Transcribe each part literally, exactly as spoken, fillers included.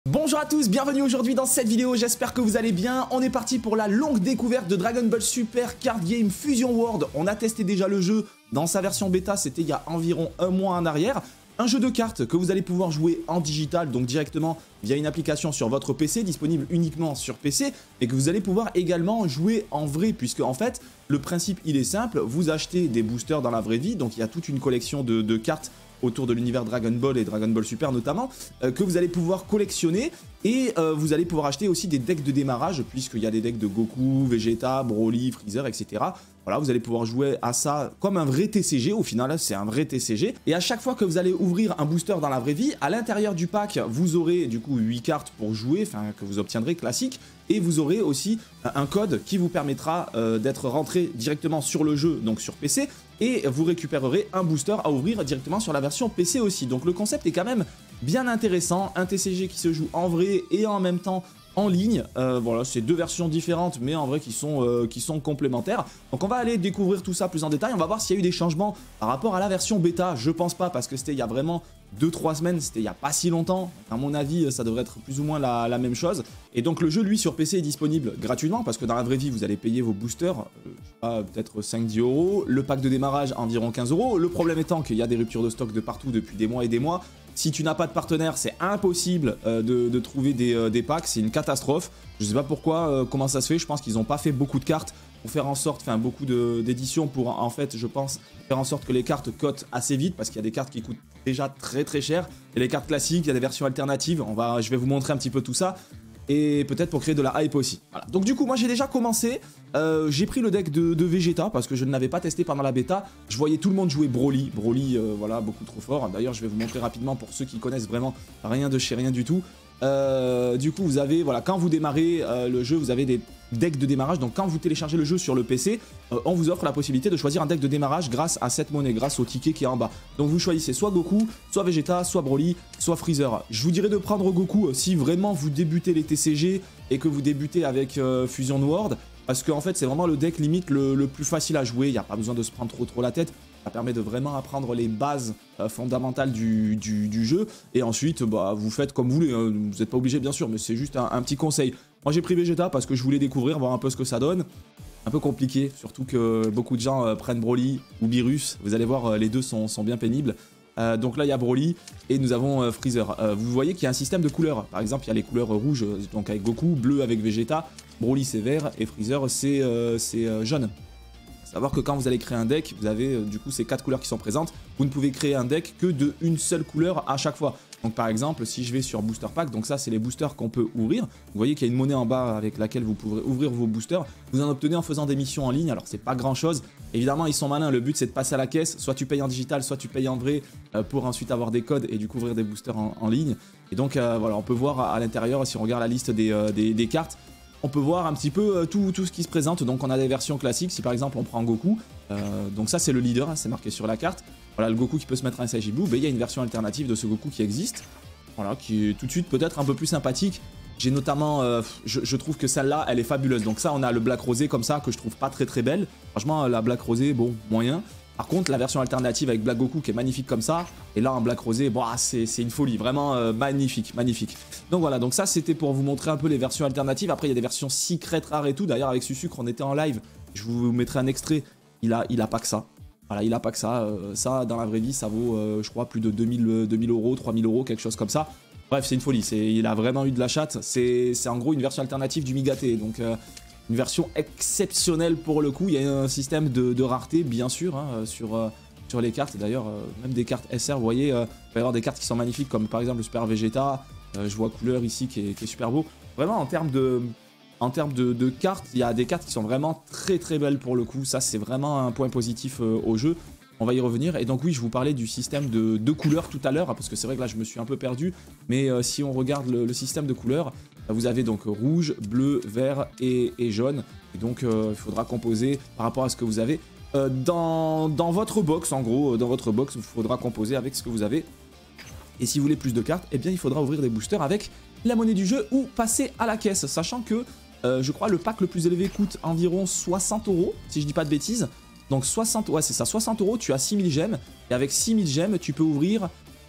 Bonjour à tous, bienvenue aujourd'hui dans cette vidéo, j'espère que vous allez bien. On est parti pour la longue découverte de Dragon Ball Super Card Game Fusion World. On a testé déjà le jeu dans sa version bêta, c'était il y a environ un mois en arrière. Un jeu de cartes que vous allez pouvoir jouer en digital, donc directement via une application sur votre P C, disponible uniquement sur P C, et que vous allez pouvoir également jouer en vrai, puisque en fait, le principe il est simple, vous achetez des boosters dans la vraie vie, donc il y a toute une collection de, de cartes autour de l'univers Dragon Ball et Dragon Ball Super notamment, euh, que vous allez pouvoir collectionner, et euh, vous allez pouvoir acheter aussi des decks de démarrage, puisqu'il y a des decks de Goku, Vegeta, Broly, Freezer, et cetera. Voilà, vous allez pouvoir jouer à ça comme un vrai T C G, au final c'est un vrai T C G, et à chaque fois que vous allez ouvrir un booster dans la vraie vie, à l'intérieur du pack, vous aurez du coup huit cartes pour jouer, enfin que vous obtiendrez classique, et vous aurez aussi un code qui vous permettra euh, d'être rentré directement sur le jeu, donc sur P C, et vous récupérerez un booster à ouvrir directement sur la version P C aussi. Donc le concept est quand même bien intéressant, un T C G qui se joue en vrai et en même temps en ligne. Euh, voilà, c'est deux versions différentes, mais en vrai qui sont, euh, qui sont complémentaires. Donc on va aller découvrir tout ça plus en détail, on va voir s'il y a eu des changements par rapport à la version bêta. Je pense pas, parce que c'était il y a vraiment deux trois semaines, c'était il y a pas si longtemps. À mon avis, ça devrait être plus ou moins la, la même chose. Et donc le jeu, lui, sur P C est disponible gratuitement, parce que dans la vraie vie, vous allez payer vos boosters, euh, je sais pas, peut-être cinq dix euros. Le pack de démarrage, environ quinze euros. Le problème étant qu'il y a des ruptures de stock de partout depuis des mois et des mois. Si tu n'as pas de partenaire, c'est impossible euh, de, de trouver des, euh, des packs, c'est une catastrophe. Je sais pas pourquoi, euh, comment ça se fait, je pense qu'ils n'ont pas fait beaucoup de cartes pour faire en sorte, enfin beaucoup d'éditions pour en fait, je pense, faire en sorte que les cartes cotent assez vite, parce qu'il y a des cartes qui coûtent déjà très très cher. Il y a des cartes classiques, il y a des versions alternatives, on va, je vais vous montrer un petit peu tout ça. Et peut-être pour créer de la hype aussi. Voilà. Donc du coup, moi j'ai déjà commencé, euh, j'ai pris le deck de, de Vegeta, parce que je ne l'avais pas testé pendant la bêta. Je voyais tout le monde jouer Broly, Broly, euh, voilà, beaucoup trop fort. D'ailleurs, je vais vous montrer rapidement pour ceux qui connaissent vraiment rien de chez rien du tout. Euh, du coup, vous avez, voilà, quand vous démarrez euh, le jeu, vous avez des decks de démarrage. Donc quand vous téléchargez le jeu sur le P C, euh, on vous offre la possibilité de choisir un deck de démarrage grâce à cette monnaie, grâce au ticket qui est en bas. Donc vous choisissez soit Goku, soit Vegeta, soit Broly, soit Freezer. Je vous dirais de prendre Goku euh, si vraiment vous débutez les T C G et que vous débutez avec euh, Fusion World, parce qu'en fait c'est vraiment le deck limite le, le plus facile à jouer. Il n'y a pas besoin de se prendre trop trop la tête. Ça permet de vraiment apprendre les bases euh, fondamentales du, du, du jeu. Et ensuite, bah, vous faites comme vous voulez. Hein. Vous n'êtes pas obligé, bien sûr, mais c'est juste un, un petit conseil. Moi, j'ai pris Vegeta parce que je voulais découvrir, voir un peu ce que ça donne. Un peu compliqué, surtout que beaucoup de gens euh, prennent Broly ou Beerus. Vous allez voir, euh, les deux sont, sont bien pénibles. Euh, donc là, il y a Broly et nous avons euh, Freezer. Euh, vous voyez qu'il y a un système de couleurs. Par exemple, il y a les couleurs rouges, donc avec Goku, bleu avec Vegeta, Broly c'est vert et Freezer c'est euh, euh, jaune. Savoir que quand vous allez créer un deck, vous avez euh, du coup ces quatre couleurs qui sont présentes. Vous ne pouvez créer un deck que de une seule couleur à chaque fois. Donc par exemple, si je vais sur Booster Pack, donc ça c'est les boosters qu'on peut ouvrir. Vous voyez qu'il y a une monnaie en bas avec laquelle vous pourrez ouvrir vos boosters. Vous en obtenez en faisant des missions en ligne, alors c'est pas grand chose. Évidemment ils sont malins, le but c'est de passer à la caisse. Soit tu payes en digital, soit tu payes en vrai euh, pour ensuite avoir des codes et du coup ouvrir des boosters en, en ligne. Et donc euh, voilà, on peut voir à, à l'intérieur, si on regarde la liste des, euh, des, des cartes, on peut voir un petit peu euh, tout, tout ce qui se présente. Donc on a des versions classiques, si par exemple on prend Goku, euh, donc ça c'est le leader, hein, c'est marqué sur la carte. Voilà le Goku qui peut se mettre un S J Blue, ben, il y a une version alternative de ce Goku qui existe. Voilà, qui est tout de suite peut-être un peu plus sympathique. J'ai notamment, euh, je, je trouve que celle-là, elle est fabuleuse. Donc ça, on a le Black Rosé comme ça, que je trouve pas très très belle. Franchement, la Black Rosé, bon, moyen. Par contre, la version alternative avec Black Goku qui est magnifique comme ça, et là, un Black Rosé, bon, c'est une folie, vraiment euh, magnifique, magnifique. Donc voilà, donc ça, c'était pour vous montrer un peu les versions alternatives. Après, il y a des versions secret rares et tout. D'ailleurs, avec Susucre, on était en live. Je vous mettrai un extrait. Il a, il a pas que ça. Voilà, il a pas que ça. Euh, ça, dans la vraie vie, ça vaut, euh, je crois, plus de deux mille euros, trois mille euros, quelque chose comme ça. Bref, c'est une folie. Il a vraiment eu de la chatte. C'est en gros une version alternative du Migaté. Donc, euh, une version exceptionnelle pour le coup. Il y a un système de, de rareté, bien sûr, hein, sur, euh, sur les cartes. D'ailleurs, euh, même des cartes S R, vous voyez, euh, il va y avoir des cartes qui sont magnifiques, comme par exemple le Super Vegeta. Euh, je vois couleur ici qui est, qui est super beau. Vraiment, en termes de... En termes de, de cartes, il y a des cartes qui sont vraiment très très belles pour le coup. Ça, c'est vraiment un point positif euh, au jeu. On va y revenir. Et donc oui, je vous parlais du système de, de couleurs tout à l'heure, parce que c'est vrai que là, je me suis un peu perdu. Mais euh, si on regarde le, le système de couleurs, vous avez donc rouge, bleu, vert et, et jaune. Et donc, euh, il faudra composer par rapport à ce que vous avez. Euh, dans, dans votre box, en gros, dans votre box, il faudra composer avec ce que vous avez. Et si vous voulez plus de cartes, eh bien, il faudra ouvrir des boosters avec la monnaie du jeu ou passer à la caisse, sachant que Euh, je crois le pack le plus élevé coûte environ soixante euros, si je dis pas de bêtises. Donc soixante, ouais c'est ça, soixante euros, tu as six mille gemmes. Et avec six mille gemmes, tu peux ouvrir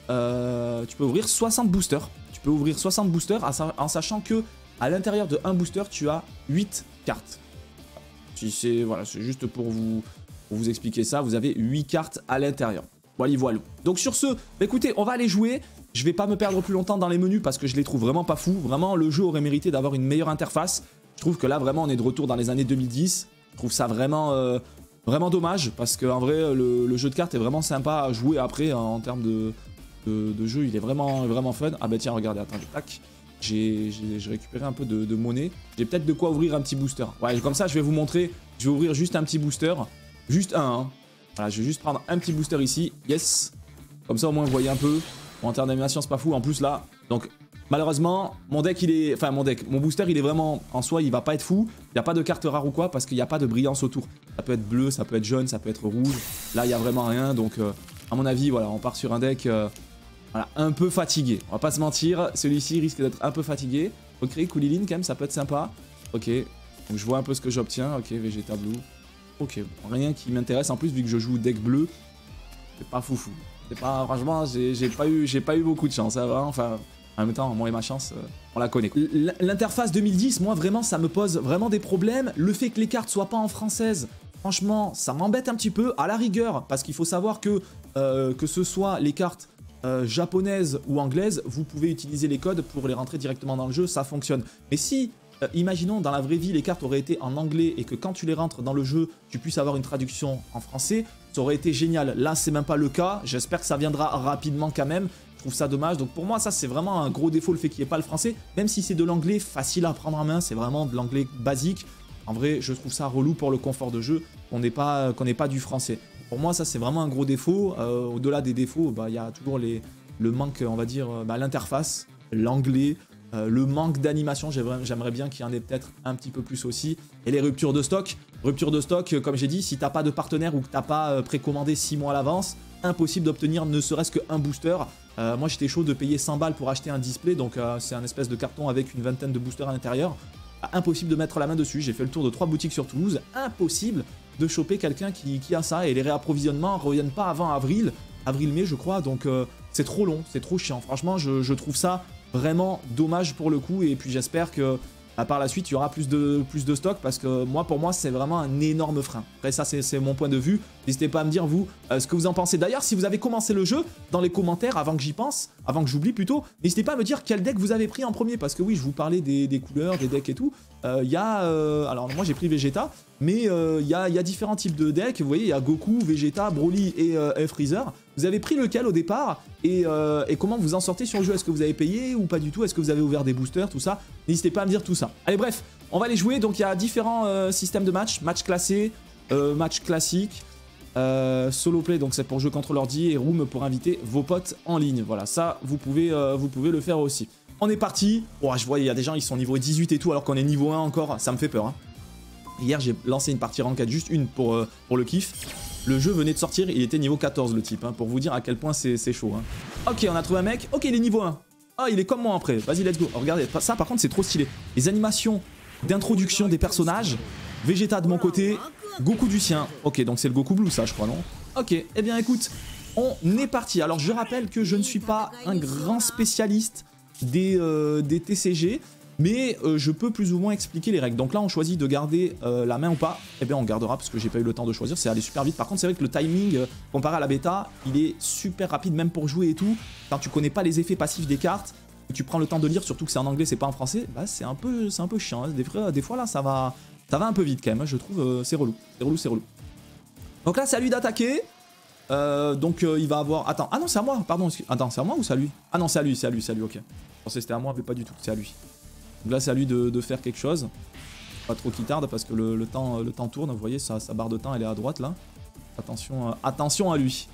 euh, tu peux ouvrir soixante boosters. Tu peux ouvrir soixante boosters en sachant que à l'intérieur de un booster, tu as huit cartes. Si c'est voilà, c'est juste pour vous, pour vous expliquer ça, vous avez huit cartes à l'intérieur. Voilà, voilà. Donc sur ce, bah écoutez, on va aller jouer. Je vais pas me perdre plus longtemps dans les menus parce que je les trouve vraiment pas fous. Vraiment, le jeu aurait mérité d'avoir une meilleure interface. Je trouve que là, vraiment, on est de retour dans les années deux mille dix. Je trouve ça vraiment, euh, vraiment dommage parce qu'en vrai, le, le jeu de cartes est vraiment sympa à jouer après hein, en termes de, de, de jeu. Il est vraiment, vraiment fun. Ah bah tiens, regardez, attendez, tac. J'ai récupéré un peu de, de monnaie. J'ai peut-être de quoi ouvrir un petit booster. Ouais, comme ça, je vais vous montrer. Je vais ouvrir juste un petit booster. Juste un. Hein. Voilà, je vais juste prendre un petit booster ici. Yes. Comme ça, au moins, vous voyez un peu. Bon, en termes d'animation, c'est pas fou. En plus, là, donc, malheureusement, mon deck, il est... Enfin, mon deck, mon booster, il est vraiment... En soi, il va pas être fou. Il n'y a pas de carte rare ou quoi parce qu'il n'y a pas de brillance autour. Ça peut être bleu, ça peut être jaune, ça peut être rouge. Là, il n'y a vraiment rien. Donc, euh, à mon avis, voilà, on part sur un deck... Euh, Voilà, un peu fatigué. On va pas se mentir, celui-ci risque d'être un peu fatigué. Ok, Kouliline quand même, ça peut être sympa. Ok, donc je vois un peu ce que j'obtiens. Ok, Vegeta Blue. Ok, bon, rien qui m'intéresse. En plus, vu que je joue deck bleu, c'est pas foufou. C'est pas, franchement, j'ai pas eu, j'ai pas eu beaucoup de chance. Hein, vraiment. Enfin, en même temps, moi et ma chance, euh, on la connaît. L'interface deux mille dix, moi vraiment, ça me pose vraiment des problèmes. Le fait que les cartes soient pas en française, franchement, ça m'embête un petit peu. À la rigueur, parce qu'il faut savoir que euh, que ce soit les cartes Euh, japonaise ou anglaise, vous pouvez utiliser les codes pour les rentrer directement dans le jeu, ça fonctionne. Mais si, euh, imaginons dans la vraie vie, les cartes auraient été en anglais et que quand tu les rentres dans le jeu, tu puisses avoir une traduction en français, ça aurait été génial. Là, c'est même pas le cas, j'espère que ça viendra rapidement quand même. Je trouve ça dommage, donc pour moi, ça c'est vraiment un gros défaut, le fait qu'il n'y ait pas le français, même si c'est de l'anglais facile à prendre en main, c'est vraiment de l'anglais basique. En vrai, je trouve ça relou pour le confort de jeu, qu'on n'ait pas, qu'on n'ait pas du français. Pour moi, ça, c'est vraiment un gros défaut. Euh, Au-delà des défauts, bah, y a toujours les, le manque, on va dire, bah, l'interface, l'anglais, euh, le manque d'animation. J'aimerais bien qu'il y en ait peut-être un petit peu plus aussi. Et les ruptures de stock. Rupture de stock, comme j'ai dit, si t'as pas de partenaire ou que t'as pas précommandé six mois à l'avance, impossible d'obtenir ne serait-ce qu'un booster. Euh, moi, j'étais chaud de payer cent balles pour acheter un display. Donc, euh, c'est un espèce de carton avec une vingtaine de boosters à l'intérieur. Impossible de mettre la main dessus. J'ai fait le tour de trois boutiques sur Toulouse. Impossible de choper quelqu'un qui, qui a ça. Et les réapprovisionnements ne reviennent pas avant avril. Avril-mai, je crois. Donc, euh, c'est trop long. C'est trop chiant. Franchement, je, je trouve ça vraiment dommage pour le coup. Et puis, j'espère que bah, par la suite, il y aura plus de, plus de stock. Parce que moi, pour moi, c'est vraiment un énorme frein. Après, ça, c'est mon point de vue. N'hésitez pas à me dire, vous, euh, ce que vous en pensez. D'ailleurs, si vous avez commencé le jeu, dans les commentaires, avant que j'y pense, avant que j'oublie plutôt, n'hésitez pas à me dire quel deck vous avez pris en premier. Parce que oui, je vous parlais des, des couleurs, des decks et tout. Il euh, y a... Euh, alors, moi, j'ai pris Vegeta. Mais il euh, y, a, y a différents types de decks. Vous voyez, il y a Goku, Vegeta, Broly et, euh, et Freezer. Vous avez pris lequel au départ et, euh, et comment vous en sortez sur le jeu? Est-ce que vous avez payé ou pas du tout? Est-ce que vous avez ouvert des boosters? Tout ça. N'hésitez pas à me dire tout ça. Allez, bref, on va aller jouer. Donc, il y a différents euh, systèmes de match. Match classé, euh, match classique, euh, solo play, donc c'est pour jouer contre l'ordi, et room pour inviter vos potes en ligne. Voilà, ça, vous pouvez, euh, vous pouvez le faire aussi. On est parti. Oh, je vois, il y a des gens, ils sont niveau dix-huit et tout, alors qu'on est niveau un encore. Ça me fait peur, hein. Hier, j'ai lancé une partie ranked, juste une pour, euh, pour le kiff. Le jeu venait de sortir, il était niveau quatorze, le type, hein, pour vous dire à quel point c'est chaud. Hein. Ok, on a trouvé un mec. Ok, il est niveau un. Ah, il est comme moi après. Vas-y, let's go. Oh, regardez, ça, par contre, c'est trop stylé. Les animations d'introduction des personnages. Vegeta de mon côté, Goku du sien. Ok, donc c'est le Goku Blue, ça, je crois, non? Ok, eh bien, écoute, on est parti. Alors, je rappelle que je ne suis pas un grand spécialiste des, euh, des T C G. Mais euh, je peux plus ou moins expliquer les règles. Donc là, on choisit de garder euh, la main ou pas. Eh bien, on gardera parce que j'ai pas eu le temps de choisir. C'est allé super vite. Par contre, c'est vrai que le timing, euh, comparé à la bêta, il est super rapide, même pour jouer et tout. Quand tu connais pas les effets passifs des cartes, et tu prends le temps de lire, surtout que c'est en anglais, c'est pas en français, bah c'est un peu, c'est un peu chiant. Hein. Des, fois, des fois, là, ça va, ça va un peu vite quand même. Hein. Je trouve, euh, c'est relou. C'est relou, c'est relou. Donc là, c'est à lui d'attaquer. Euh, donc euh, il va avoir... Attends, ah non, c'est à moi. Pardon. Attends, c'est à moi ou c'est à lui? Ah non, c'est à lui, c'est à lui, c'est à lui. Ok. Je pensais que c'était à moi, mais pas du tout. C'est à lui. Donc là, c'est à lui de, de faire quelque chose. Pas trop qu'il tarde parce que le, le, temps, le temps tourne. Vous voyez, sa, sa barre de temps, elle est à droite là. Attention, euh, attention à lui.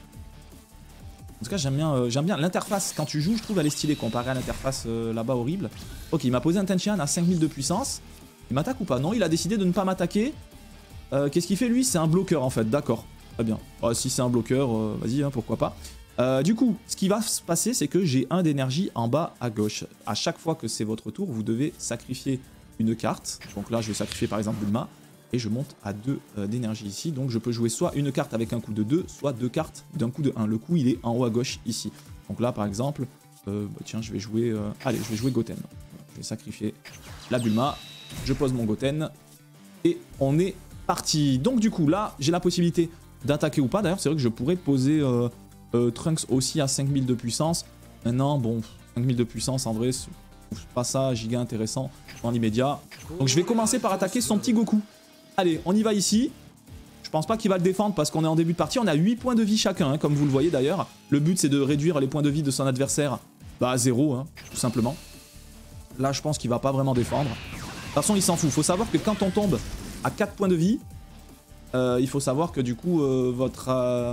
En tout cas, j'aime bien, euh, j'aime bien l'interface. Quand tu joues, je trouve elle est stylée comparée à l'interface euh, là-bas horrible. Ok, il m'a posé un Tenshinhan à cinq mille de puissance. Il m'attaque ou pas? Non, il a décidé de ne pas m'attaquer. Euh, Qu'est-ce qu'il fait lui? C'est un bloqueur en fait, d'accord. Très bien. Oh, si c'est un bloqueur, euh, vas-y, hein, pourquoi pas. Euh, du coup, ce qui va se passer, c'est que j'ai un d'énergie en bas à gauche. À chaque fois que c'est votre tour, vous devez sacrifier une carte. Donc là, je vais sacrifier par exemple Bulma. Et je monte à deux euh, d'énergie ici. Donc je peux jouer soit une carte avec un coup de deux, soit deux cartes d'un coup de un. Le coup, il est en haut à gauche ici. Donc là, par exemple, euh, bah, tiens, je vais jouer... Euh... Allez, je vais jouer Goten. Je vais sacrifier la Bulma. Je pose mon Goten. Et on est parti. Donc du coup, là, j'ai la possibilité d'attaquer ou pas. D'ailleurs, c'est vrai que je pourrais poser euh, euh, Trunks aussi à cinq mille de puissance. Maintenant, bon, cinq mille de puissance, en vrai, c'est pas ça giga intéressant dans l'immédiat. Donc je vais commencer par attaquer son petit Goku. Allez, on y va ici. Je pense pas qu'il va le défendre parce qu'on est en début de partie. On a huit points de vie chacun, hein, comme vous le voyez d'ailleurs. Le but, c'est de réduire les points de vie de son adversaire bah, à zéro, hein, tout simplement. Là, je pense qu'il va pas vraiment défendre. De toute façon, il s'en fout. Il faut savoir que quand on tombe à quatre points de vie, euh, il faut savoir que du coup, euh, votre... Euh,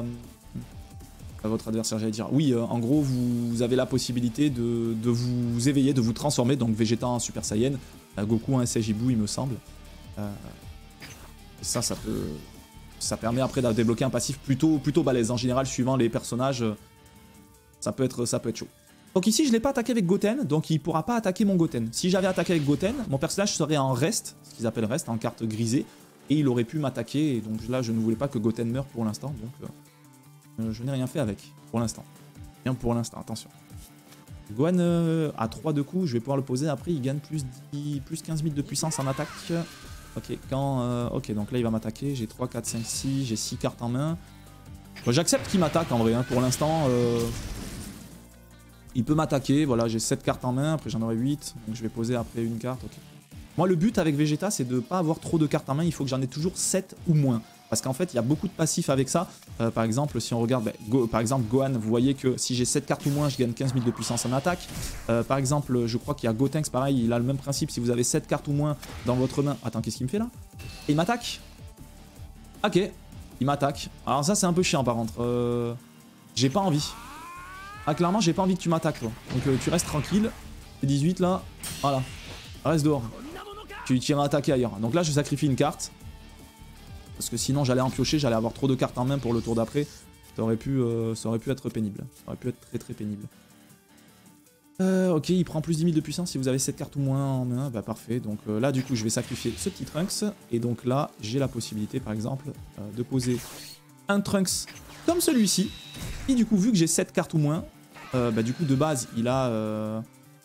votre adversaire, j'allais dire. Oui, euh, en gros, vous, vous avez la possibilité de, de vous éveiller, de vous transformer. Donc Vegeta en Super Saiyan, euh, Goku en Seijibu, il me semble. Euh, et ça, ça peut... Ça permet après de débloquer un passif plutôt, plutôt balèze. En général, suivant les personnages, euh, ça peut être, ça peut être chaud. Donc ici, je ne l'ai pas attaqué avec Goten, donc il ne pourra pas attaquer mon Goten. Si j'avais attaqué avec Goten, mon personnage serait en reste, ce qu'ils appellent reste, en carte grisée, et il aurait pu m'attaquer. Et donc là, je ne voulais pas que Goten meure pour l'instant, donc... Euh, Euh, je n'ai rien fait avec, pour l'instant. Rien pour l'instant, attention. Gohan euh, à trois de coups, je vais pouvoir le poser. Après, il gagne plus, dix, plus quinze mille de puissance en attaque. Ok, quand... Euh, ok, donc là, il va m'attaquer. J'ai trois, quatre, cinq, six. J'ai six cartes en main. Bon, j'accepte qu'il m'attaque, en vrai. Hein, pour l'instant, euh, il peut m'attaquer. Voilà, j'ai sept cartes en main. Après, j'en aurai huit. Donc, je vais poser après une carte. Ok. Moi, le but avec Vegeta, c'est de ne pas avoir trop de cartes en main. Il faut que j'en ai toujours sept ou moins. Parce qu'en fait, il y a beaucoup de passifs avec ça. Euh, par exemple, si on regarde, bah, Go, par exemple, Gohan, vous voyez que si j'ai sept cartes ou moins, je gagne quinze mille de puissance en attaque. Euh, par exemple, je crois qu'il y a Gotenks, pareil, il a le même principe. Si vous avez sept cartes ou moins dans votre main... Attends, qu'est-ce qu'il me fait là? Et il m'attaque. Ok, il m'attaque. Alors ça, c'est un peu chiant par contre. Euh, j'ai pas envie. Ah, clairement, j'ai pas envie que tu m'attaques, toi. Donc euh, tu restes tranquille. C'est dix-huit là. Voilà. Reste dehors. Tu iras attaquer ailleurs. Donc là, je sacrifie une carte. Parce que sinon j'allais en piocher, j'allais avoir trop de cartes en main pour le tour d'après. Ça aurait pu, euh, ça aurait pu être pénible. Ça aurait pu être très très pénible. Euh, ok, il prend plus dix mille de puissance si vous avez sept cartes ou moins en main. Bah parfait. Donc euh, là du coup je vais sacrifier ce petit Trunks. Et donc là j'ai la possibilité par exemple euh, de poser un Trunks comme celui-ci. Et du coup vu que j'ai sept cartes ou moins, euh, bah du coup de base il a... Euh...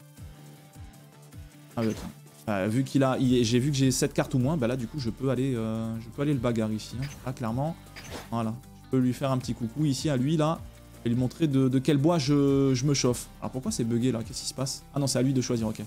Ah ouais, Euh, vu qu'il a, j'ai vu que j'ai sept cartes ou moins, bah là du coup je peux aller, euh, je peux aller le bagarre ici. Hein. Là clairement, voilà, je peux lui faire un petit coucou ici à lui là, et lui montrer de, de quel bois je, je me chauffe. Alors pourquoi c'est bugué là? Qu'est-ce qui se passe? Ah non, c'est à lui de choisir, ok.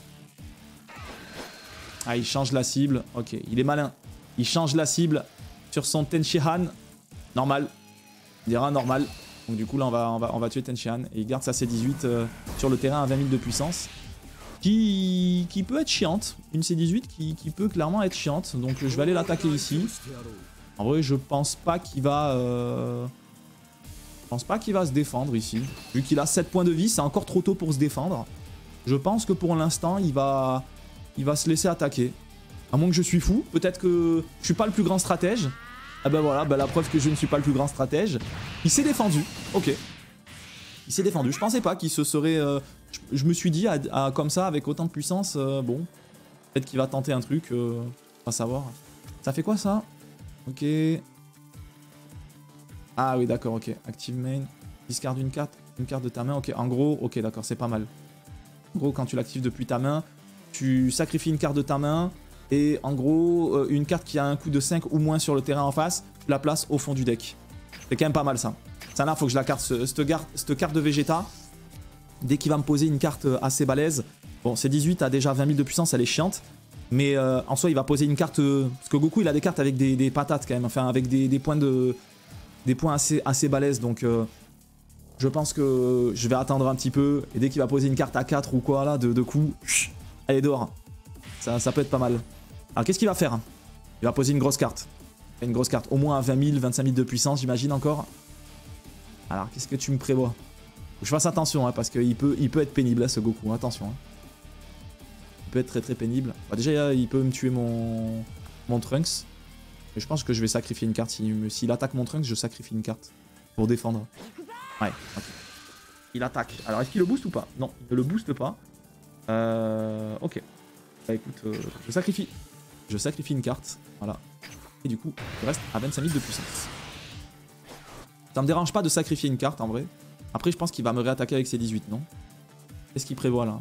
Ah, il change la cible, ok, il est malin. Il change la cible sur son Tenshinhan, normal, on dira normal. Donc du coup là on va, on va, on va tuer Tenshinhan et il garde sa C dix-huit euh, sur le terrain à vingt mille de puissance. Qui, qui peut être chiante, une C dix-huit qui, qui peut clairement être chiante, donc je vais aller l'attaquer ici. En vrai je pense pas qu'il va euh... je pense pas qu'il va se défendre ici, vu qu'il a sept points de vie, c'est encore trop tôt pour se défendre. Je pense que pour l'instant il va il va se laisser attaquer, à moins que je suis fou, peut-être que je suis pas le plus grand stratège. Ah ben voilà, ben la preuve que je ne suis pas le plus grand stratège. Il s'est défendu, ok. Il s'est défendu, je pensais pas qu'il se serait... Euh, je, je me suis dit, à, à, comme ça, avec autant de puissance, euh, bon, peut-être qu'il va tenter un truc, euh, pas savoir. Ça fait quoi ça? Ok. Ah oui, d'accord, ok. Active main, discard une carte, une carte de ta main, ok. En gros, ok, d'accord, c'est pas mal. En gros, quand tu l'actives depuis ta main, tu sacrifies une carte de ta main, et en gros, euh, une carte qui a un coût de cinq ou moins sur le terrain en face, tu la places au fond du deck. C'est quand même pas mal ça. Ça là, faut que je la carte, cette carte de Vegeta. Dès qu'il va me poser une carte assez balèze. Bon, C dix-huit a déjà vingt mille de puissance, elle est chiante. Mais euh, en soi, il va poser une carte... Euh, parce que Goku, il a des cartes avec des, des patates quand même. Enfin, avec des, des points de... Des points assez, assez balèzes. Donc, euh, je pense que je vais attendre un petit peu. Et dès qu'il va poser une carte à quatre ou quoi, là, de, de coups... Allez, dehors. Ça, ça peut être pas mal. Alors, qu'est-ce qu'il va faire? Il va poser une grosse carte. Une grosse carte. Au moins à vingt mille, vingt-cinq mille de puissance, j'imagine encore. Alors, qu'est-ce que tu me prévois? Faut que je fasse attention, hein, parce qu'il peut, il peut être pénible, là, ce Goku. Attention. Hein. Il peut être très très pénible. Bah, déjà, il peut me tuer mon, mon Trunks. Et je pense que je vais sacrifier une carte. S'il si attaque mon Trunks, je sacrifie une carte. Pour défendre. Ouais, ok. Il attaque. Alors, est-ce qu'il le booste ou pas? Non, il ne le booste pas. Euh, ok. Bah, écoute, euh, je sacrifie. Je sacrifie une carte. Voilà. Et du coup, je reste à vingt-cinq mille de puissance. Ça me dérange pas de sacrifier une carte en vrai. Après, je pense qu'il va me réattaquer avec ses dix-huit, non? Qu'est-ce qu'il prévoit là?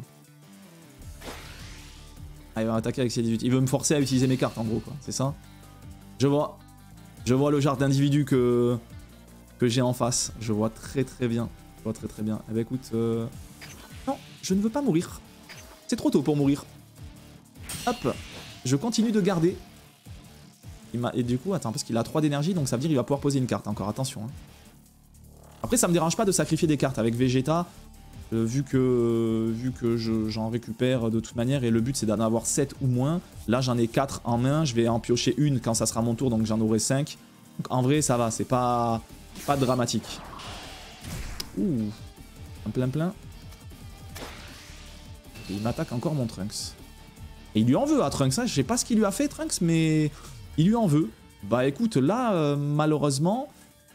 Ah, il va m'attaquer avec ses dix-huit. Il veut me forcer à utiliser mes cartes en gros, quoi. C'est ça? Je vois. Je vois le genre d'individu que, que j'ai en face. Je vois très très bien. Je vois très très bien. Eh ben écoute... Euh... Non, je ne veux pas mourir. C'est trop tôt pour mourir. Hop. Je continue de garder. Il m'a... Et du coup, attends, parce qu'il a trois d'énergie, donc ça veut dire qu'il va pouvoir poser une carte encore. Attention. Hein. Après, ça me dérange pas de sacrifier des cartes avec Vegeta. Euh, vu que, vu que j'en récupère de toute manière et le but c'est d'en avoir sept ou moins. Là j'en ai quatre en main, je vais en piocher une quand ça sera mon tour donc j'en aurai cinq. Donc en vrai ça va, c'est pas, pas dramatique. Ouh, un plein plein. Et il m'attaque encore mon Trunks. Et il lui en veut à Trunks, hein. Je sais pas ce qu'il lui a fait Trunks mais il lui en veut. Bah écoute là euh, malheureusement...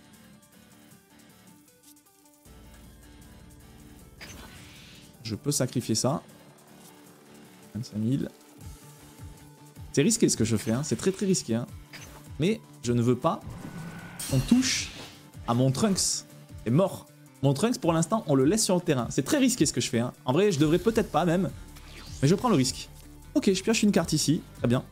Je peux sacrifier ça. vingt-cinq mille. C'est risqué ce que je fais, hein. C'est très très risqué. Hein. Mais je ne veux pas qu'on touche à mon Trunks. C'est mort. Mon Trunks pour l'instant on le laisse sur le terrain. C'est très risqué ce que je fais. Hein. En vrai je devrais peut-être pas même. Mais je prends le risque. Ok, je pioche une carte ici. Très bien.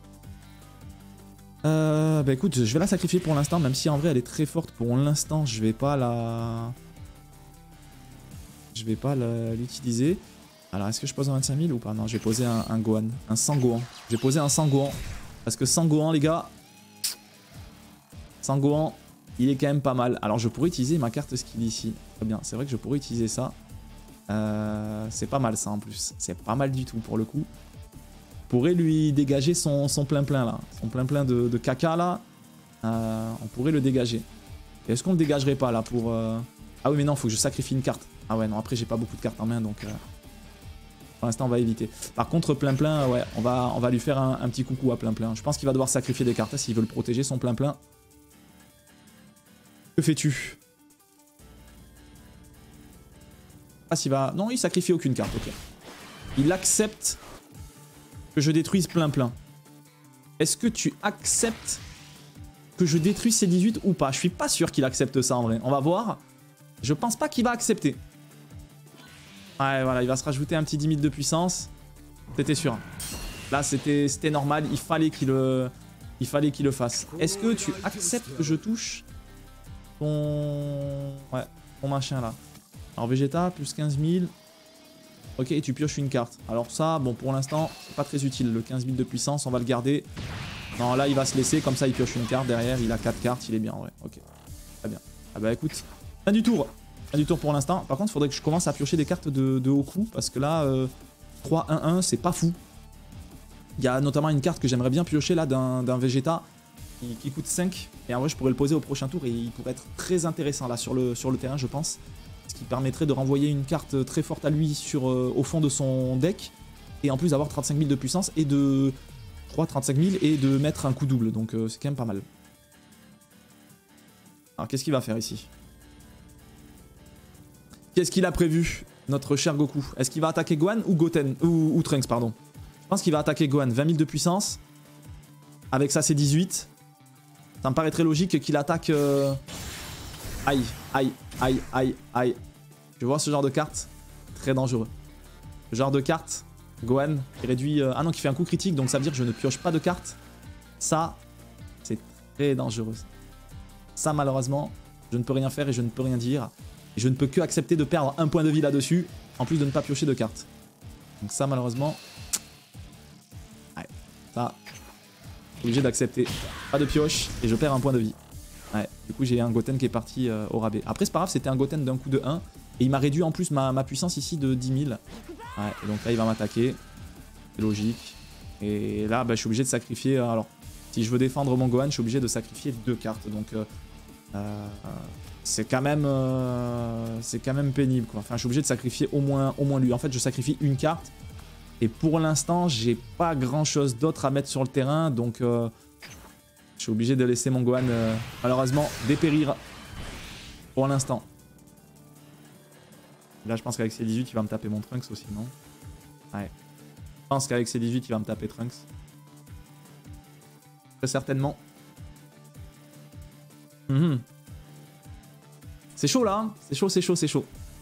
Euh, bah écoute, je vais la sacrifier pour l'instant. Même si en vrai elle est très forte pour l'instant. Je vais pas la... Je vais pas l'utiliser. Alors, est-ce que je pose un vingt-cinq mille ou pas? Non, je vais poser un, un Gohan. Un Sangohan. Je vais poser un Sangohan. Parce que Sangohan, les gars... Sangohan, il est quand même pas mal. Alors, je pourrais utiliser ma carte skill ici. Très bien, c'est vrai que je pourrais utiliser ça. Euh, c'est pas mal ça en plus. C'est pas mal du tout pour le coup. Je pourrais lui dégager son plein-plein là. Son plein-plein de, de caca là. Euh, on pourrait le dégager. Est-ce qu'on le dégagerait pas là pour... Euh... Ah oui, mais non, faut que je sacrifie une carte. Ah ouais, non, après j'ai pas beaucoup de cartes en main donc... Euh... Pour l'instant, on va éviter. Par contre, plein plein, ouais, on va, on va lui faire un, un petit coucou à plein plein. Je pense qu'il va devoir sacrifier des cartes s'il veut le protéger, son plein plein. Que fais-tu? Ah, s'il va... Non, il sacrifie aucune carte, ok. Il accepte que je détruise plein plein. Est-ce que tu acceptes que je détruise ses dix-huit ou pas? Je suis pas sûr qu'il accepte ça en vrai. On va voir. Je pense pas qu'il va accepter. Ouais, voilà, il va se rajouter un petit dix mille de puissance. C'était sûr. Là, c'était normal. Il fallait qu'il le, il fallait qu'il le fasse. Est-ce que tu acceptes que je touche ton... Ouais, ton machin là. Alors, Vegeta, plus quinze mille. Ok, et tu pioches une carte. Alors ça, bon, pour l'instant, c'est pas très utile. Le quinze mille de puissance, on va le garder. Non, là, il va se laisser. Comme ça, il pioche une carte derrière. Il a quatre cartes. Il est bien, ouais. Ok, très bien. Ah bah écoute, fin du tour. Du tour pour l'instant. Par contre, il faudrait que je commence à piocher des cartes de, de haut coup. Parce que là, euh, trois un un, c'est pas fou. Il y a notamment une carte que j'aimerais bien piocher là d'un Vegeta qui, qui coûte cinq. Et en vrai, je pourrais le poser au prochain tour. Et il pourrait être très intéressant là sur le, sur le terrain, je pense. Ce qui permettrait de renvoyer une carte très forte à lui sur, euh, au fond de son deck. Et en plus d'avoir trente-cinq mille de puissance et de... Je crois trente-cinq mille et de mettre un coup double. Donc euh, c'est quand même pas mal. Alors qu'est-ce qu'il va faire ici ? Qu'est-ce qu'il a prévu, notre cher Goku? Est-ce qu'il va attaquer Gohan ou Goten ou, ou Trunks, pardon. Je pense qu'il va attaquer Gohan. vingt mille de puissance. Avec ça, c'est dix-huit. Ça me paraît très logique qu'il attaque... Euh... Aïe, aïe, aïe, aïe, aïe. Je vois ce genre de carte. Très dangereux. Ce genre de carte, Gohan, qui réduit... Euh... Ah non, qui fait un coup critique, donc ça veut dire que je ne pioche pas de carte. Ça, c'est très dangereux. Ça, malheureusement, je ne peux rien faire et je ne peux rien dire. Et je ne peux que accepter de perdre un point de vie là-dessus, en plus de ne pas piocher de cartes. Donc ça, malheureusement... Ouais, ça... Obligé d'accepter. Pas de pioche, et je perds un point de vie. Ouais, du coup, j'ai un Goten qui est parti euh, au rabais. Après, c'est pas grave, c'était un Goten d'un coup de un. Et il m'a réduit en plus ma, ma puissance ici de dix mille. Ouais, et donc là, il va m'attaquer. C'est logique. Et là, bah, je suis obligé de sacrifier... Alors, si je veux défendre mon Gohan, je suis obligé de sacrifier deux cartes. Donc... Euh, euh, c'est quand même euh, c'est quand même pénible quoi. Enfin je suis obligé de sacrifier au moins, au moins lui. En fait je sacrifie une carte et pour l'instant j'ai pas grand chose d'autre à mettre sur le terrain donc euh, je suis obligé de laisser mon Gohan euh, malheureusement dépérir pour l'instant. Là je pense qu'avec ses dix-huit il va me taper mon Trunks aussi, non? Ouais. Je pense qu'avec ses dix-huit il va me taper Trunks. Très certainement. Mmh. C'est chaud là, hein, c'est chaud, c'est chaud, c'est chaud.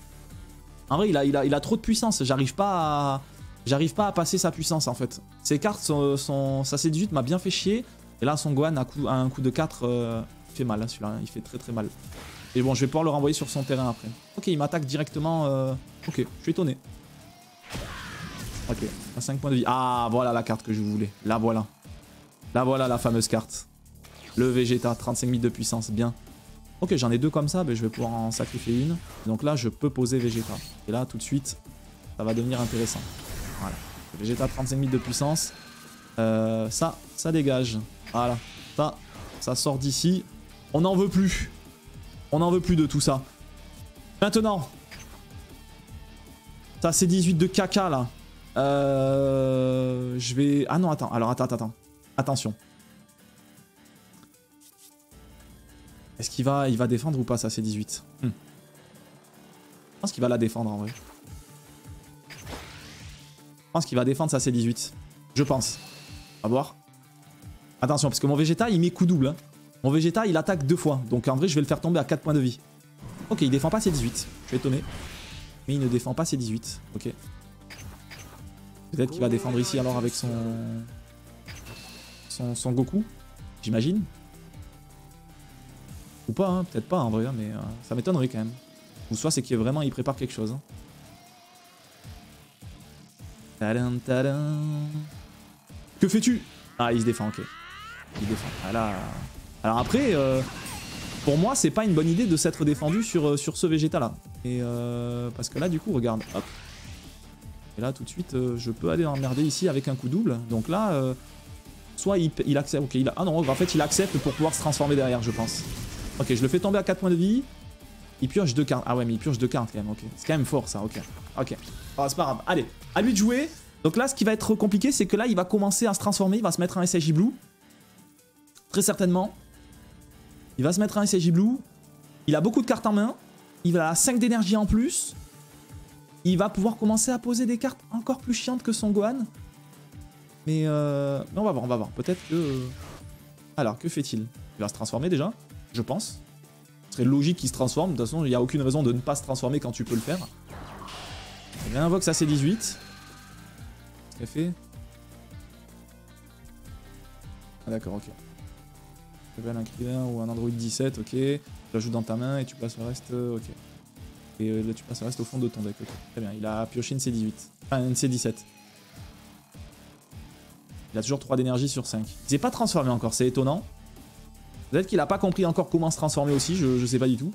En vrai, il a, il a, il a trop de puissance. J'arrive pas à... J'arrive pas à passer sa puissance, en fait. Ses cartes, sont, sont... sa C dix-huit m'a bien fait chier. Et là, son Gohan, à, coup, à un coup de quatre, euh, il fait mal, hein, celui-là. Il fait très très mal. Et bon, je vais pouvoir le renvoyer sur son terrain après. Ok, il m'attaque directement. Euh... Ok, je suis étonné. Ok, à cinq points de vie. Ah, voilà la carte que je voulais. La voilà. Là, voilà la fameuse carte. Le Vegeta, trente-cinq mille de puissance, bien. Ok, j'en ai deux comme ça, mais je vais pouvoir en sacrifier une. Donc là, je peux poser Vegeta. Et là, tout de suite, ça va devenir intéressant. Voilà. Vegeta, trente-cinq mille de puissance. Euh, ça, ça dégage. Voilà. Ça, ça sort d'ici. On n'en veut plus. On n'en veut plus de tout ça. Maintenant. Ça, c'est dix-huit de caca, là. Euh, je vais... Ah non, attends. Alors, attends, attends, attends. Attention. Est-ce qu'il va, il va défendre ou pas, ça, c'est dix-huit hmm. Je pense qu'il va la défendre, en vrai. Je pense qu'il va défendre sa C dix-huit. Je pense. On va voir. Attention, parce que mon Vegeta, il met coup double. Hein. Mon Vegeta, il attaque deux fois. Donc en vrai, je vais le faire tomber à quatre points de vie. Ok, il défend pas ses dix-huit. Je suis étonné. Mais il ne défend pas ses dix-huit. Ok. Peut-être qu'il va défendre ici alors avec son... Son, son Goku. J'imagine. Ou pas, hein. Peut-être pas en vrai. Hein, mais euh, ça m'étonnerait quand même. Ou soit c'est qu'il vraiment il prépare quelque chose. Hein. Tadam, tadam. Que fais-tu? Ah, il se défend, ok. Il défend. Ah, là... Alors après, euh, pour moi, c'est pas une bonne idée de s'être défendu sur, sur ce Vegeta là. Et euh, parce que là, du coup, regarde. Hop. Et là, tout de suite, euh, je peux aller emmerder ici avec un coup double. Donc là, euh, soit il, il accepte. Ok, il a, ah non, en fait, il accepte pour pouvoir se transformer derrière, je pense. Ok, je le fais tomber à quatre points de vie. Il pioche deux cartes. Ah ouais, mais il pioche deux cartes quand même, ok. C'est quand même fort ça, ok. Ok. Oh, c'est pas grave. Allez, à lui de jouer. Donc là, ce qui va être compliqué, c'est que là, il va commencer à se transformer. Il va se mettre un S S J Blue. Très certainement. Il va se mettre un S S J Blue. Il a beaucoup de cartes en main. Il a cinq d'énergie en plus. Il va pouvoir commencer à poser des cartes encore plus chiantes que son Gohan. Mais, euh... mais on va voir, on va voir. Peut-être que... Alors, que fait-il? Il va se transformer déjà, je pense. Ce serait logique qu'il se transforme. De toute façon, il n'y a aucune raison de ne pas se transformer quand tu peux le faire. Il réinvoque sa C dix-huit. Ce qu'elle fait. Ah d'accord, ok. Un Krillin ou un Android dix-sept, ok. Tu l'ajoutes dans ta main et tu passes le reste, ok. Et là tu passes le reste au fond de ton deck, ok. Très bien, il a pioché une C dix-huit. Enfin, une C dix-sept. Il a toujours trois d'énergie sur cinq. Il s'est pas transformé encore, c'est étonnant. Peut-être qu'il a pas compris encore comment se transformer aussi, je, je sais pas du tout.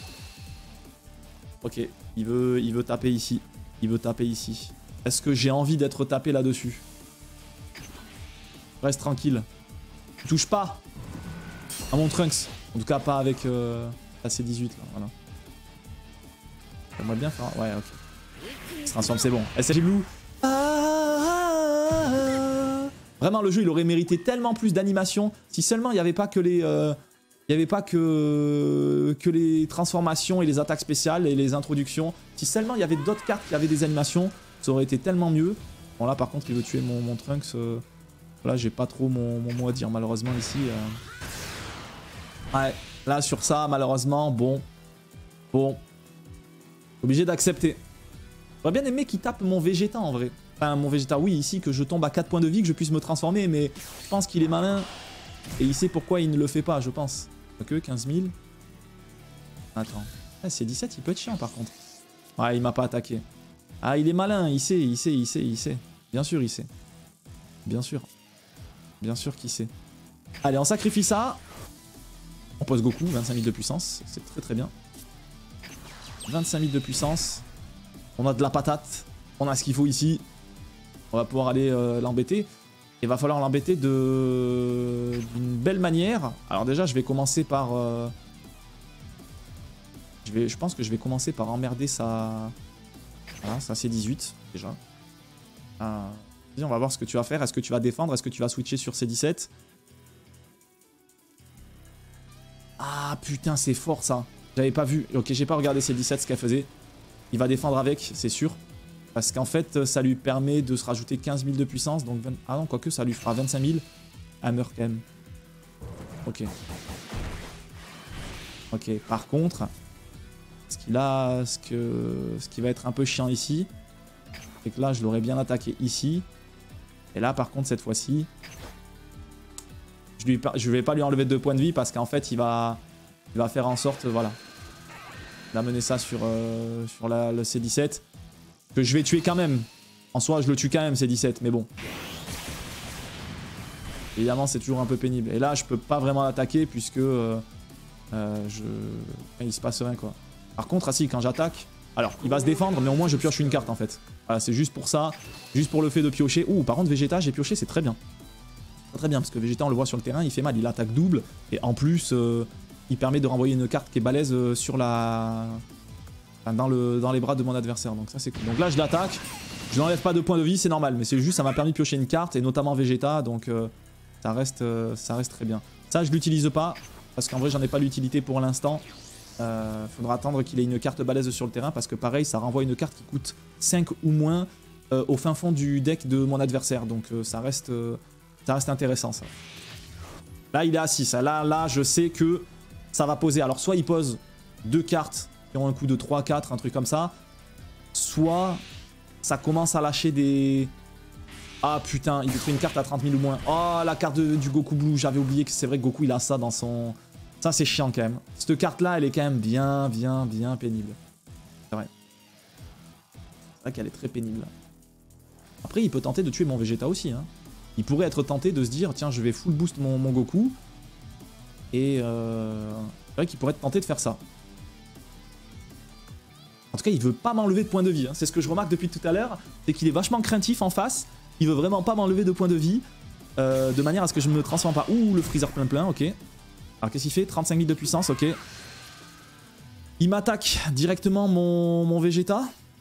Ok, il veut, il veut taper ici. Il veut taper ici. Est-ce que j'ai envie d'être tapé là-dessus? Reste tranquille. Touche pas à mon Trunks. En tout cas, pas avec euh, la C dix-huit, là, voilà. J'aimerais bien faire... Ouais, ok. Il se transforme, c'est bon. S S J Blue. Vraiment, le jeu, il aurait mérité tellement plus d'animation si seulement il n'y avait pas que les... Euh... Il n'y avait pas que... que les transformations et les attaques spéciales et les introductions. Si seulement il y avait d'autres cartes qui avaient des animations, ça aurait été tellement mieux. Bon, là, par contre, il veut tuer mon, mon Trunks. Euh... Là, j'ai pas trop mon, mon mot à dire, malheureusement, ici. Euh... Ouais, là, sur ça, malheureusement, bon. Bon. Obligé d'accepter. J'aurais bien aimé qu'il tape mon Vegeta, en vrai. Enfin, mon Vegeta, oui, ici, que je tombe à quatre points de vie, que je puisse me transformer, mais je pense qu'il est malin. Et il sait pourquoi il ne le fait pas, je pense. Que quinze mille. Attends. Ah, c'est dix-sept, il peut être chiant, par contre. Ouais, il m'a pas attaqué. Ah, il est malin, il sait, il sait, il sait, il sait. Bien sûr, il sait. Bien sûr. Bien sûr qu'il sait. Allez, on sacrifie ça. On pose Goku, vingt-cinq mille de puissance. C'est très très bien. vingt-cinq mille de puissance. On a de la patate. On a ce qu'il faut ici. On va pouvoir aller euh, l'embêter. Il va falloir l'embêter de... d'une belle manière. Alors déjà, je vais commencer par... Euh... Je, vais... je pense que je vais commencer par emmerder sa... Voilà, sa C dix-huit, déjà. Euh... On va voir ce que tu vas faire. Est-ce que tu vas défendre? Est-ce que tu vas switcher sur C dix-sept? Ah putain, c'est fort ça. J'avais pas vu. Ok, j'ai pas regardé C dix-sept ce qu'elle faisait. Il va défendre avec, c'est sûr. Parce qu'en fait, ça lui permet de se rajouter quinze mille de puissance. Donc vingt... Ah non, quoique ça lui fera vingt-cinq mille. Elle meurt quand même. Ok. Ok, par contre... Ce qu'il a, ce, que, ce qui va être un peu chiant ici, c'est que là, je l'aurais bien attaqué ici. Et là, par contre, cette fois-ci, je ne vais pas lui enlever deux points de vie parce qu'en fait, il va, il va faire en sorte, voilà, d'amener ça sur, euh, sur la, le C dix-sept. Que je vais tuer quand même. En soi, je le tue quand même, C dix-sept, mais bon. Évidemment, c'est toujours un peu pénible. Et là, je peux pas vraiment l'attaquer puisque euh, euh, je... il se passe rien, quoi. Par contre, ah si, quand j'attaque... Alors, il va se défendre, mais au moins, je pioche une carte, en fait. Voilà, c'est juste pour ça. Juste pour le fait de piocher. Ouh, par contre, Vegeta, j'ai pioché, c'est très bien. Très, très bien, parce que Vegeta, on le voit sur le terrain, il fait mal. Il attaque double. Et en plus, euh, il permet de renvoyer une carte qui est balèze euh, sur la... Enfin, dans, le... dans les bras de mon adversaire. Donc ça, c'est cool. Donc là, je l'attaque. Je n'enlève pas de points de vie, c'est normal. Mais c'est juste, ça m'a permis de piocher une carte, et notamment Vegeta, donc... Euh... Ça reste, euh, ça reste très bien. Ça, je l'utilise pas, parce qu'en vrai, j'en ai pas l'utilité pour l'instant. Euh, faudra attendre qu'il ait une carte balèze sur le terrain, parce que pareil, ça renvoie une carte qui coûte cinq ou moins euh, au fin fond du deck de mon adversaire. Donc euh, ça, reste, euh, ça reste intéressant, ça. Là, il est à six. Là, là, je sais que ça va poser. Alors, soit il pose deux cartes qui ont un coût de trois quatre, un truc comme ça. Soit ça commence à lâcher des... Ah putain, il détruit une carte à trente mille ou moins. Oh, la carte de, du Goku Blue, j'avais oublié que c'est vrai que Goku il a ça dans son... Ça c'est chiant quand même. Cette carte là, elle est quand même bien, bien, bien pénible. C'est vrai. C'est vrai qu'elle est très pénible. Après, il peut tenter de tuer mon Vegeta aussi. Hein. Il pourrait être tenté de se dire, tiens, je vais full boost mon, mon Goku. Et euh... c'est vrai qu'il pourrait être tenté de faire ça. En tout cas, il veut pas m'enlever de points de vie. Hein. C'est ce que je remarque depuis tout à l'heure. C'est qu'il est vachement craintif en face. Il veut vraiment pas m'enlever de points de vie. Euh, de manière à ce que je me transforme pas. Ouh, le Freezer plein plein, ok. Alors qu'est-ce qu'il fait? trente-cinq mille de puissance, ok. Il m'attaque directement mon, mon Vegeta.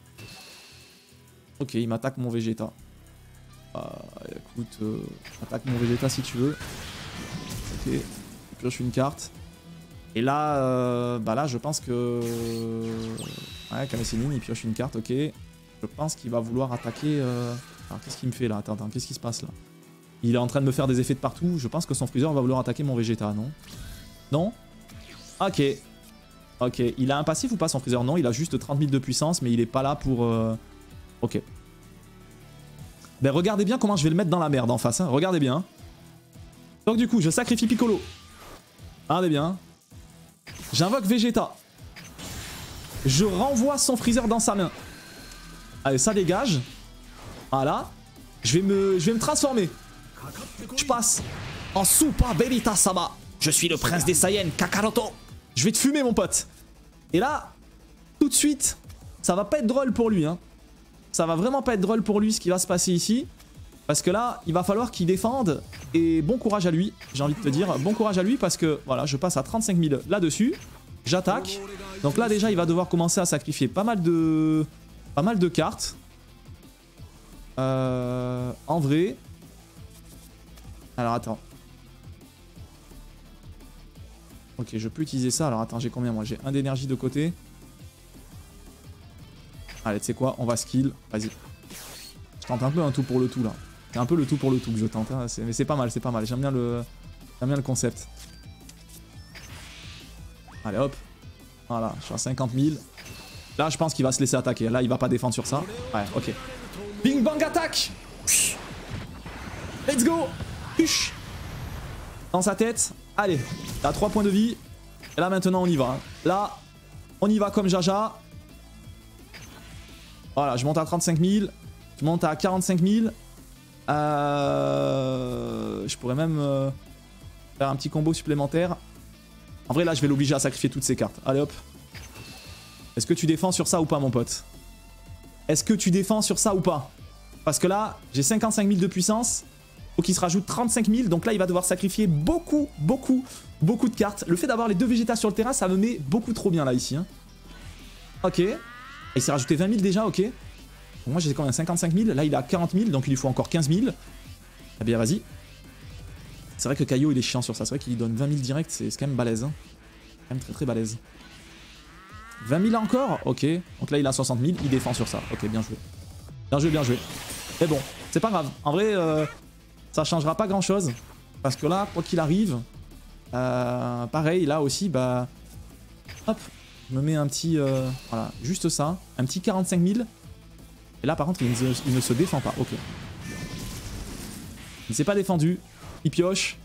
Ok, il m'attaque mon Vegeta. Euh, écoute, euh, attaque mon Vegeta si tu veux. Ok, je pioche une carte. Et là, euh, bah là, je pense que... Ouais, Kamessénine, il pioche une carte, ok. Je pense qu'il va vouloir attaquer... Euh... Alors qu'est-ce qu'il me fait là? Attends, attends, qu'est-ce qui se passe là? Il est en train de me faire des effets de partout. Je pense que son Freezer va vouloir attaquer mon Vegeta, non? Non? Ok. Ok. Il a un passif ou pas son Freezer? Non, il a juste trente mille de puissance, mais il est pas là pour... Euh... Ok. Ben regardez bien comment je vais le mettre dans la merde en face. Hein. Regardez bien. Donc du coup, je sacrifie Piccolo. Regardez bien. J'invoque Vegeta. Je renvoie son Freezer dans sa main. Allez, ça dégage. Voilà. Je vais me, je vais me transformer. Je passe en Super Vegeta-sama. Je suis le prince des Saiyans, Kakaroto. Je vais te fumer, mon pote. Et là, tout de suite, ça va pas être drôle pour lui. Hein. Ça va vraiment pas être drôle pour lui ce qui va se passer ici. Parce que là, il va falloir qu'il défende. Et bon courage à lui, j'ai envie de te dire. Bon courage à lui parce que, voilà, je passe à trente-cinq mille là-dessus. J'attaque. Donc là, déjà, il va devoir commencer à sacrifier pas mal de, pas mal de cartes. Euh, en vrai... Alors, attends. Ok, je peux utiliser ça. Alors, attends, j'ai combien, moi? J'ai un d'énergie de côté. Allez, tu sais quoi? On va skill. Vas-y. Je tente un peu un tout pour le tout, là. C'est un peu le tout pour le tout que je tente. Hein. Mais c'est pas mal, c'est pas mal. J'aime bien le... J'aime bien le concept. Allez, hop. Voilà, je suis à cinquante mille. Là, je pense qu'il va se laisser attaquer. Là, il va pas défendre sur ça. Ouais, ok. Bing bang attaque. Let's go. Huch. Dans sa tête. Allez, t'as trois points de vie. Et là, maintenant, on y va. Hein. Là, on y va comme Jaja. Voilà, je monte à trente-cinq mille. Je monte à quarante-cinq mille. Euh... Je pourrais même euh, faire un petit combo supplémentaire. En vrai, là, je vais l'obliger à sacrifier toutes ses cartes. Allez, hop. Est-ce que tu défends sur ça ou pas, mon pote? Est-ce que tu défends sur ça ou pas? Parce que là, j'ai cinquante-cinq mille de puissance. Faut qu'il se rajoute trente-cinq mille. Donc là, il va devoir sacrifier beaucoup, beaucoup, beaucoup de cartes. Le fait d'avoir les deux Vegeta sur le terrain, ça me met beaucoup trop bien, là, ici. Hein. Ok. Il s'est rajouté vingt mille déjà, ok. Donc moi, j'ai combien? cinquante-cinq mille. Là, il a quarante mille. Donc il lui faut encore quinze mille. Eh bien, vas-y. C'est vrai que Kaio, il est chiant sur ça. C'est vrai qu'il lui donne vingt mille direct. C'est quand même balèze. Hein. Quand même très, très balèze. vingt mille encore? Ok. Donc là, il a soixante mille. Il défend sur ça. Ok, bien joué. Bien joué, bien joué. Mais bon, c'est pas grave. En vrai, euh, ça changera pas grand-chose. Parce que là, quoi qu'il arrive, euh, pareil, là aussi, bah... Hop. Je me mets un petit... Euh, voilà, juste ça. Un petit quarante-cinq mille. Et là, par contre, il ne, il ne se défend pas. Ok. Il ne s'est pas défendu. Il pioche.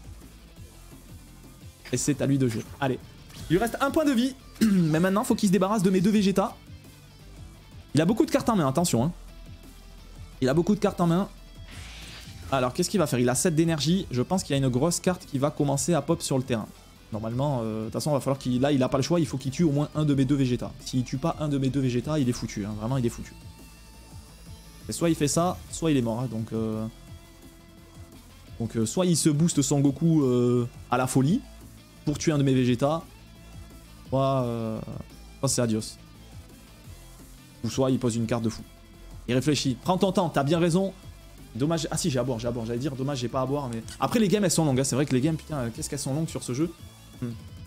Et c'est à lui de jouer. Allez. Il lui reste un point de vie. Mais maintenant, il faut qu'il se débarrasse de mes deux Vegeta. Il a beaucoup de cartes en main, attention. Hein. Il a beaucoup de cartes en main. Alors, qu'est-ce qu'il va faire? Il a sept d'énergie. Je pense qu'il y a une grosse carte qui va commencer à pop sur le terrain. Normalement, euh, de toute façon, il va falloir qu'il... Là, il n'a pas le choix. Il faut qu'il tue au moins un de mes deux Vegeta. S'il tue pas un de mes deux Vegeta, il est foutu. Hein. Vraiment, il est foutu. Et soit il fait ça, soit il est mort. Hein. Donc, euh... Donc euh, soit il se booste Son Goku euh, à la folie pour tuer un de mes Vegeta. Soit, euh... soit c'est adios. Ou soit il pose une carte de fou. Il réfléchit. Prends ton temps, t'as bien raison. Dommage. Ah si, j'ai à boire, j'ai à boire. J'allais dire, dommage, j'ai pas à boire. Mais après, les games, elles sont longues. Hein. C'est vrai que les games, putain, qu'est-ce qu'elles sont longues sur ce jeu. hmm.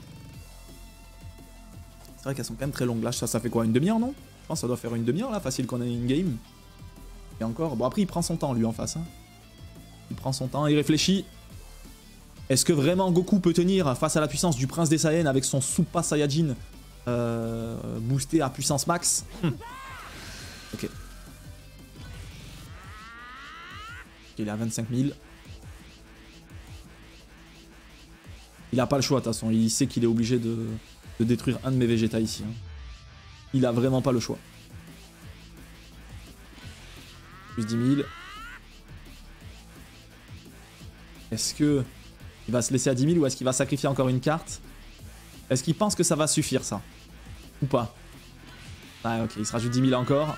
C'est vrai qu'elles sont quand même très longues. Là, ça, ça fait quoi? Une demi-heure, non? Je pense que ça doit faire une demi-heure, là, facile qu'on ait une game. Et encore. Bon, après, il prend son temps, lui, en face. Hein. Il prend son temps, il réfléchit. Est-ce que vraiment Goku peut tenir face à la puissance du Prince des Saiyans avec son Super Saiyajin euh, boosté à puissance max? hmm. Ok. Il est à vingt-cinq mille. Il a pas le choix de toute façon. Il sait qu'il est obligé de, de détruire un de mes Vegeta ici. Hein. Il a vraiment pas le choix. Plus dix mille. Est-ce que il va se laisser à dix mille ou est-ce qu'il va sacrifier encore une carte? Est-ce qu'il pense que ça va suffire ça? Ou pas? Ah ok, il se rajoute dix mille encore.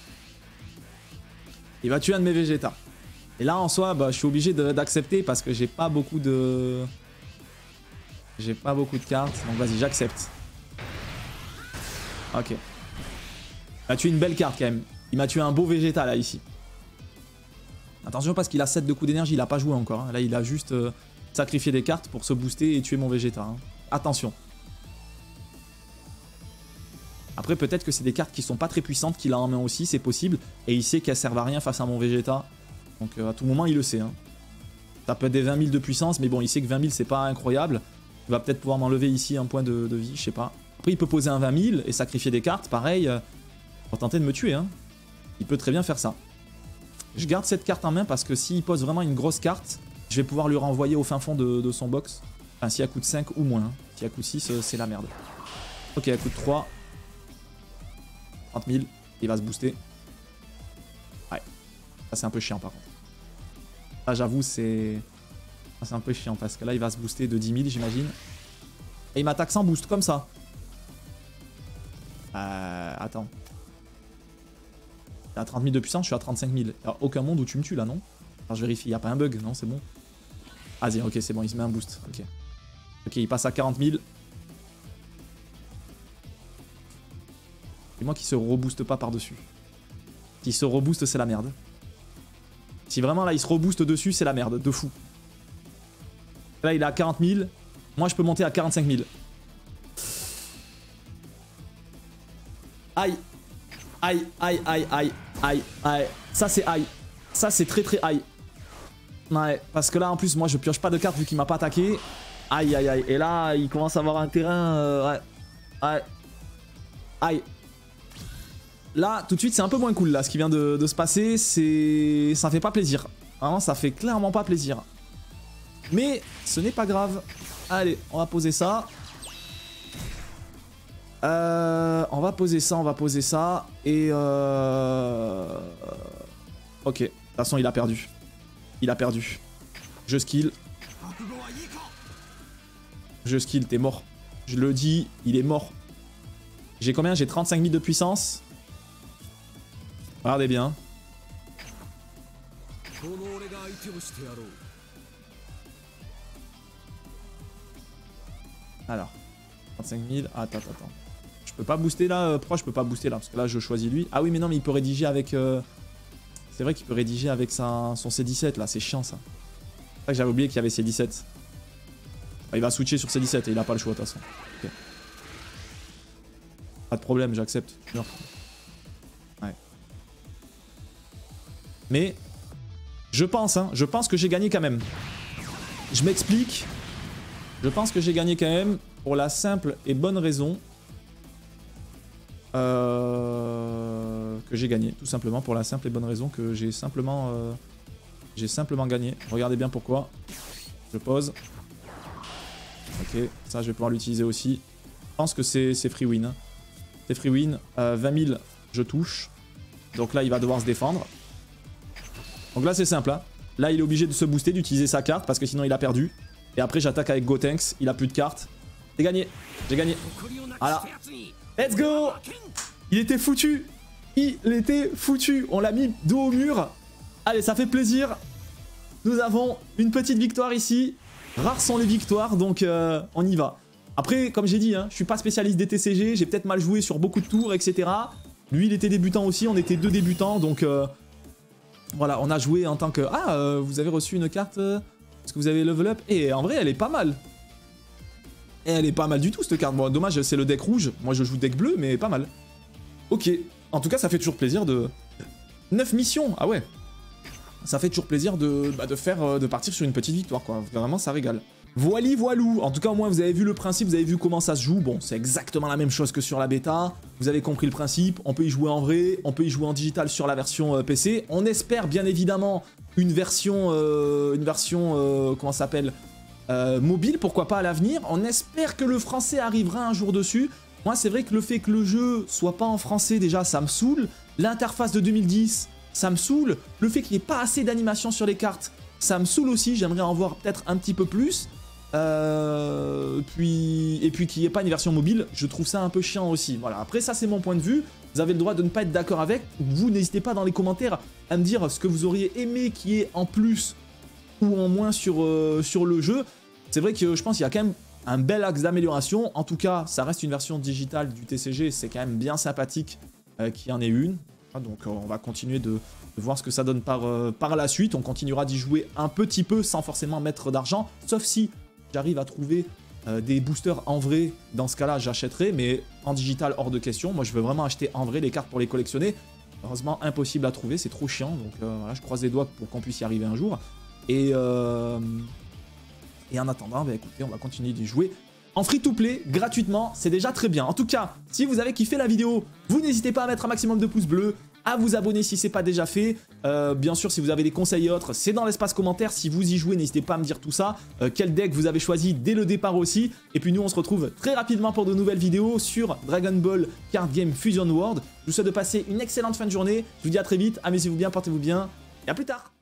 Il va tuer un de mes Vegeta. Et là, en soi, bah, je suis obligé d'accepter parce que j'ai pas beaucoup de... J'ai pas beaucoup de cartes. Donc vas-y, j'accepte. Ok. Il m'a tué une belle carte quand même. Il m'a tué un beau Vegeta là, ici. Attention parce qu'il a sept de coups d'énergie. Il a pas joué encore. Hein. Là, il a juste euh, sacrifié des cartes pour se booster et tuer mon Vegeta. Hein. Attention. Après, peut-être que c'est des cartes qui sont pas très puissantes qu'il a en main aussi. C'est possible. Et il sait qu'elles servent à rien face à mon Vegeta. Donc euh, à tout moment il le sait. Hein. Ça peut être des vingt mille de puissance, mais bon il sait que vingt mille c'est pas incroyable. Il va peut-être pouvoir m'enlever ici un point de, de vie, je sais pas. Après il peut poser un vingt mille et sacrifier des cartes, pareil, euh, pour tenter de me tuer. Hein. Il peut très bien faire ça. Je garde cette carte en main parce que s'il pose vraiment une grosse carte, je vais pouvoir lui renvoyer au fin fond de, de son box. Enfin si elle coûte cinq ou moins. Hein. Si elle coûte six, euh, c'est la merde. Ok, elle coûte trois. trente mille, il va se booster. Ouais, ça c'est un peu chiant par contre. Là j'avoue c'est c'est un peu chiant parce que là il va se booster de dix mille j'imagine. Et il m'attaque sans boost comme ça. Euh, attends. Il a trente mille de puissance, je suis à trente-cinq mille. Il n'y a aucun monde où tu me tues là non? Alors je vérifie, il n'y a pas un bug, non c'est bon. Vas-y, ok c'est bon, il se met un boost. Ok, ok il passe à quarante mille. C'est moi qui se rebooste pas par dessus. S'il se rebooste c'est la merde. Si vraiment là il se rebooste dessus, c'est la merde, de fou. Là il est à quarante mille, moi je peux monter à quarante-cinq mille. Aïe. Aïe, aïe, aïe, aïe, aïe, aïe. Ça c'est aïe. Ça c'est très très aïe. Ouais, parce que là en plus moi je pioche pas de carte vu qu'il m'a pas attaqué. Aïe, aïe, aïe. Et là il commence à avoir un terrain... Euh, ouais. Ouais. Aïe. Là, tout de suite, c'est un peu moins cool, là, ce qui vient de, de se passer, c'est... Ça fait pas plaisir. Vraiment, ça fait clairement pas plaisir. Mais, ce n'est pas grave. Allez, on va poser ça. Euh... On va poser ça, on va poser ça. Et euh... Ok, de toute façon, il a perdu. Il a perdu. Je skill. Je skill, t'es mort. Je le dis, il est mort. J'ai combien? J'ai trente-cinq mille de puissance. Regardez bien. Alors, trente-cinq mille. Attends, attends, attends. Je peux pas booster là. Pourquoi je peux pas booster là? Parce que là, je choisis lui. Ah oui, mais non, mais il peut rédiger avec... Euh... C'est vrai qu'il peut rédiger avec sa... son C dix-sept là. C'est chiant ça. C'est vrai que j'avais oublié qu'il y avait C dix-sept. Ah, il va switcher sur C dix-sept et il a pas le choix de toute façon. Okay. Pas de problème, j'accepte. Ouais. Mais je pense, hein, je pense que j'ai gagné quand même. Je m'explique. Je pense que j'ai gagné quand même pour la simple et bonne raison euh, que j'ai gagné, tout simplement, pour la simple et bonne raison que j'ai simplement, euh, j'ai simplement gagné. Regardez bien pourquoi. Je pose. Ok, ça je vais pouvoir l'utiliser aussi. Je pense que c'est free win. Hein. C'est free win. Euh, vingt mille, je touche. Donc là, il va devoir se défendre. Donc là, c'est simple. Hein. Là, il est obligé de se booster, d'utiliser sa carte, parce que sinon, il a perdu. Et après, j'attaque avec Gotenks. Il a plus de cartes. J'ai gagné. J'ai gagné. Voilà. Let's go. Il était foutu. Il était foutu. On l'a mis dos au mur. Allez, ça fait plaisir. Nous avons une petite victoire ici. Rares sont les victoires, donc euh, on y va. Après, comme j'ai dit, hein, je suis pas spécialiste des T C G. J'ai peut-être mal joué sur beaucoup de tours, et cetera. Lui, il était débutant aussi. On était deux débutants, donc... Euh, voilà, on a joué en tant que... Ah, euh, vous avez reçu une carte... Euh, parce que vous avez level up. Et en vrai, elle est pas mal. Et elle est pas mal du tout, cette carte. Bon, dommage, c'est le deck rouge. Moi, je joue deck bleu, mais pas mal. Ok. En tout cas, ça fait toujours plaisir de... neuf missions. Ah ouais. Ça fait toujours plaisir de, bah, de faire... de partir sur une petite victoire, quoi. Vraiment, ça régale. Voili voilou. En tout cas, au moins, vous avez vu le principe, vous avez vu comment ça se joue. Bon, c'est exactement la même chose que sur la bêta. Vous avez compris le principe. On peut y jouer en vrai, on peut y jouer en digital sur la version euh, P C. On espère, bien évidemment, une version... Euh, une version... Euh, comment ça s'appelle euh, mobile, pourquoi pas à l'avenir. On espère que le français arrivera un jour dessus. Moi, c'est vrai que le fait que le jeu soit pas en français, déjà, ça me saoule. L'interface de deux mille dix, ça me saoule. Le fait qu'il n'y ait pas assez d'animation sur les cartes, ça me saoule aussi. J'aimerais en voir peut-être un petit peu plus. Euh, puis, et puis qu'il n'y ait pas une version mobile, je trouve ça un peu chiant aussi. Voilà, après ça c'est mon point de vue, vous avez le droit de ne pas être d'accord avec, vous n'hésitez pas dans les commentaires à me dire ce que vous auriez aimé qu'il y ait en plus ou en moins sur, euh, sur le jeu. C'est vrai que je pense qu'il y a quand même un bel axe d'amélioration, en tout cas ça reste une version digitale du T C G, c'est quand même bien sympathique euh, qu'il y en ait une. Donc euh, on va continuer de, de voir ce que ça donne par, euh, par la suite, on continuera d'y jouer un petit peu sans forcément mettre d'argent, sauf si j'arrive à trouver euh, des boosters en vrai, dans ce cas-là, j'achèterai, mais en digital, hors de question. Moi, je veux vraiment acheter en vrai les cartes pour les collectionner. Heureusement, impossible à trouver, c'est trop chiant. Donc euh, voilà, je croise les doigts pour qu'on puisse y arriver un jour. Et, euh... Et en attendant, bah, écoutez, on va continuer d'y jouer en free-to-play, gratuitement. C'est déjà très bien. En tout cas, si vous avez kiffé la vidéo, vous n'hésitez pas à mettre un maximum de pouces bleus, à vous abonner si c'est pas déjà fait. Euh, bien sûr, si vous avez des conseils et autres, c'est dans l'espace commentaire. Si vous y jouez, n'hésitez pas à me dire tout ça. Euh, quel deck vous avez choisi dès le départ aussi. Et puis nous, on se retrouve très rapidement pour de nouvelles vidéos sur Dragon Ball Card Game Fusion World. Je vous souhaite de passer une excellente fin de journée. Je vous dis à très vite. Amusez-vous bien, portez-vous bien. Et à plus tard.